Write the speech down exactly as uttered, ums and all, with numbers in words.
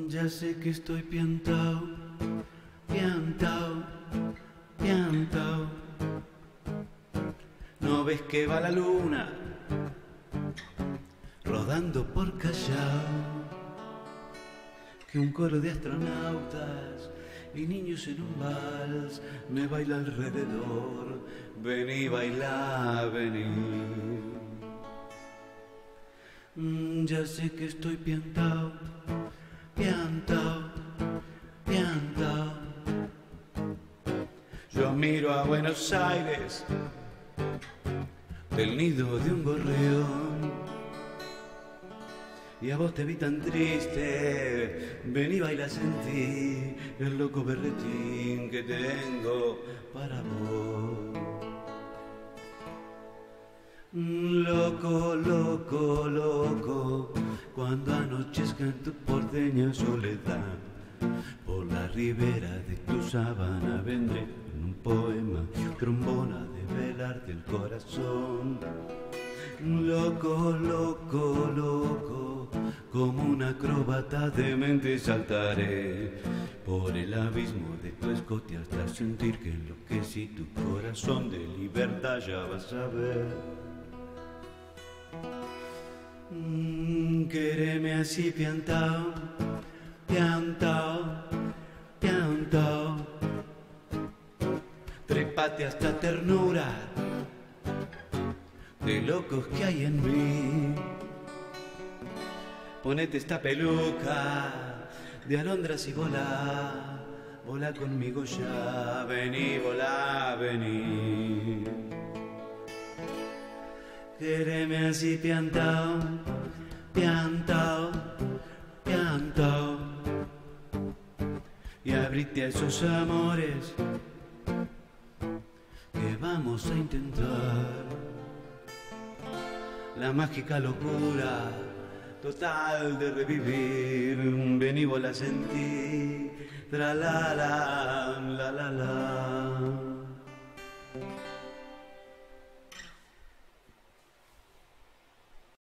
Ya sé que estoy piantao, piantao, piantao. ¿No ves que va la luna rodando por Callao? Que un coro de astronautas y niños en un vals me baila alrededor. Vení, baila, vení. Mm, ya sé que estoy piantao, piantao, piantao. Yo miro a Buenos Aires del nido de un gorrión y a vos te vi tan triste. Vení, baila, sentí el loco berretín que tengo para vos. Loco, loco, loco, cuando anochezca en tu porteña soledad, por la ribera de tu sábana vendré en un poema, trombona de velarte el corazón. Loco, loco, loco, como un acróbata de mente saltaré por el abismo de tu escote hasta sentir que enloquecí tu corazón de libertad, ya vas a ver. Mm, quéreme así piantao, piantao, piantao. Trépate hasta ternura de locos que hay en mí. Ponete esta peluca de alondras y volá, volá conmigo ya, vení, volá, vení. Quéreme así piantao, piantao, piantao. Y abrite a esos amores que vamos a intentar. La mágica locura total de revivir. Vení, volá, sentí, tra la la, la la la.